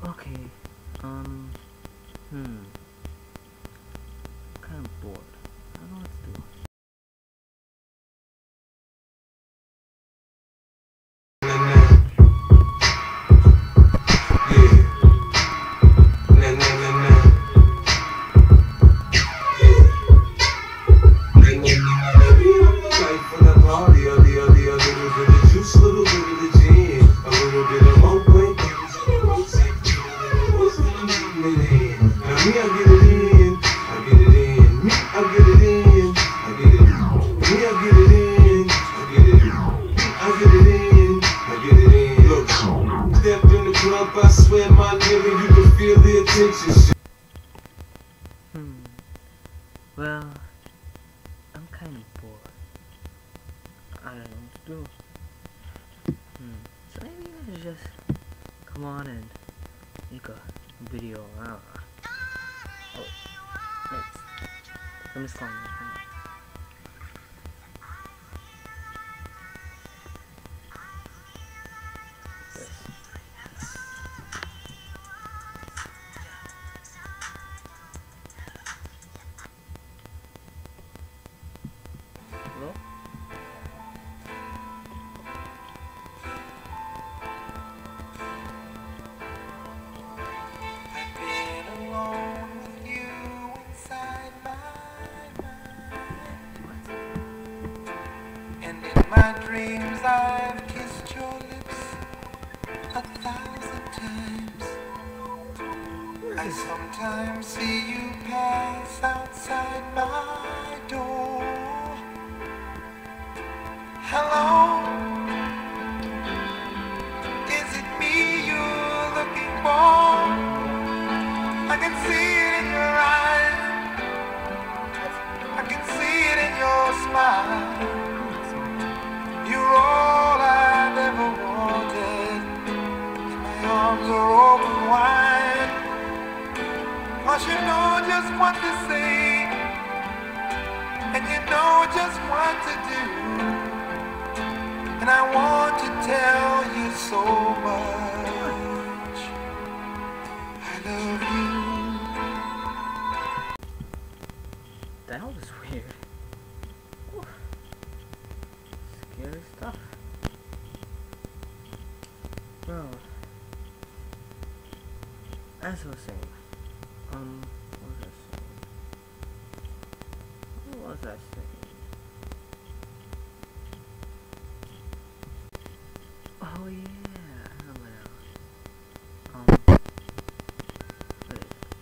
Okay, kind of bored. I don't know what to do. I swear, my nigga, you can feel the attention. Well, I'm kind of bored. I don't know what to do. So maybe I should just come on and make a video. I don't know. Oh, wait. Somebody's calling me. Hello? I've been alone with you inside my mind, and in my dreams I've kissed your lips 1,000 times. I sometimes see you pass outside my door. Hello, is it me you're looking for? I can see it in your eyes, I can see it in your smile. You're all I've ever wanted, and my arms are open wide. 'Cause you know just what to say, and you know just what to do. And I want to tell you so much. I love you. That was weird. Oof. Scary stuff. Well, as I was saying, what was I saying? Oh yeah, I remember now. Wait.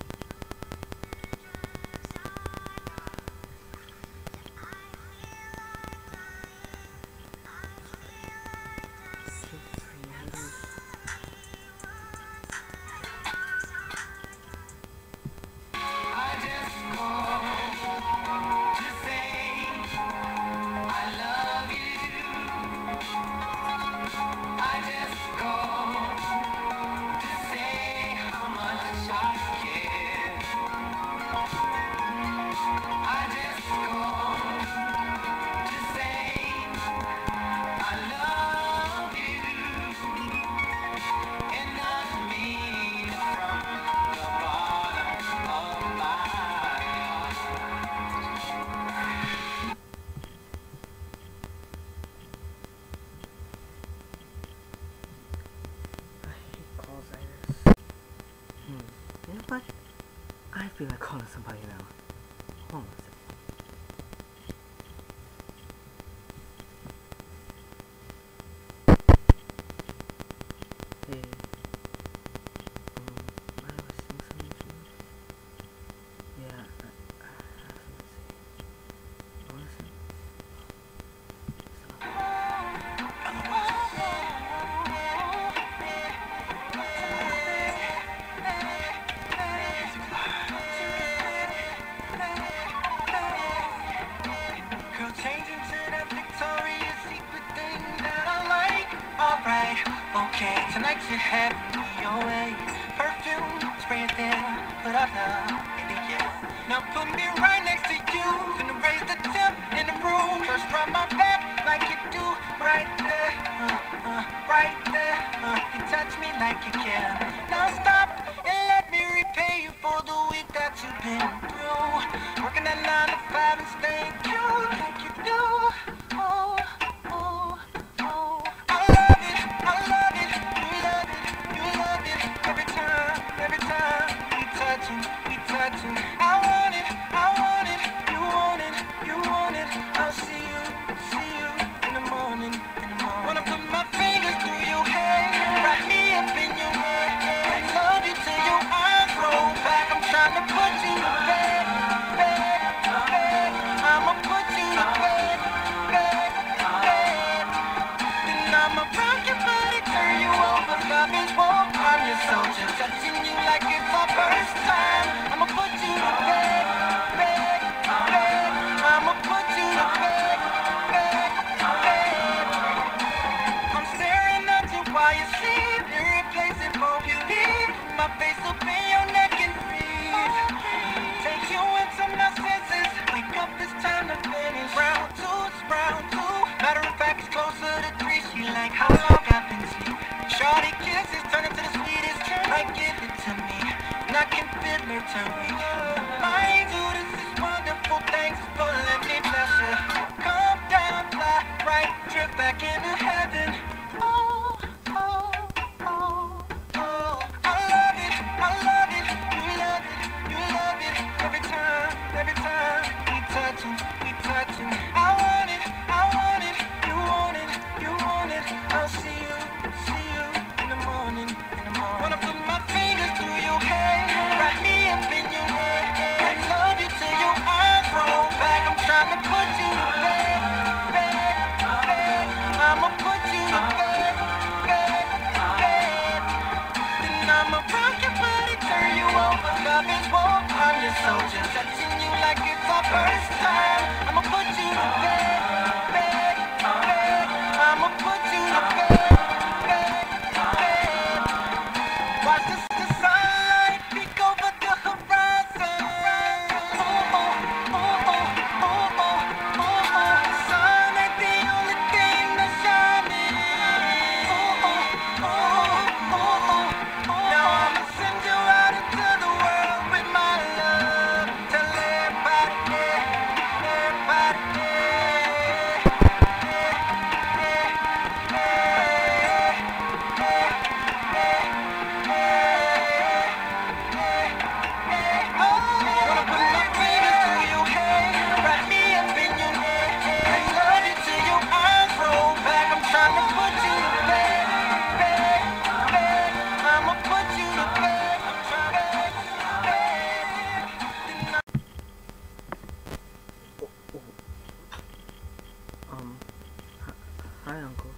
You know what? I feel like calling somebody now. Hold on a second. Hey. Why do I sing something to you? Yeah, I have something to say. You wanna sing? Okay, tonight you have me your way. Perfume, spray it there, put out love, baby, yeah. Now put me right next to you, gonna raise the temp in the room. First rub my back like you do, right there, right there. You touch me like you care. Now stop. for the week that you've been through. Working that 9 to 5 and staying cute like you do. Oh, oh, oh. I love it, I love it, you love it, you love it. Every time we touching. I want it, you want it, you want it. I'll see you in the morning. Wanna put my fingers through your hair, wrap me up in your hair, and love you till your eyes roll back. I'm trying to put you to bed, bed. I'ma put you to bed, bed. Then I'ma rock your body, turn you over, love is warm. I'm your soldier, touching you like it's our first time. I'ma put you to bed, bed. I'ma put you to bed, bed. I'm staring at you while you sleep, irreplaceable beauty. My face up in your neck and breathe. Take you into my senses. Wake up, it's time to finish. Round two, it's round two. Matter of fact, it's closer to 3. She like how long I've been asleep. Shorty kisses turn into the sweetest. Like give it to me, and I can feel her turn. I do this is wonderful. Thanks for letting me bless you. Come down, fly right, drift back into heaven. Oh, oh, oh, oh. I love it, you love it, you love it. Every time we touching. I want it, you want it, you want it. I'll see you in the morning. Wanna put my fingers through your hair, wrap me up in your hair, and love you till your eyes roll back. I'm trying to put you to bed, bed. I'ma put you to bed, bed. Then I'ma rock your body, turn you over, love is warm. I'm your soldier, touching you like it's our first time. I'ma put you to bed, bed. I'ma put you to bed, bed. Watch the sunlight peek over the horizon. Oh, oh, oh, oh, oh, oh, oh. The sun ain't the only thing that's shining. Oh, oh, oh, oh, oh. Now I'ma send you out into the world with my love. Tell everybody, everybody, wanna put my fingers through your hair, wrap me up in your hair, and love you till your eyes roll back. I'm trying to put you to bed, bed. I'ma put you to bed, I'm trying to bed. Hi, Uncle.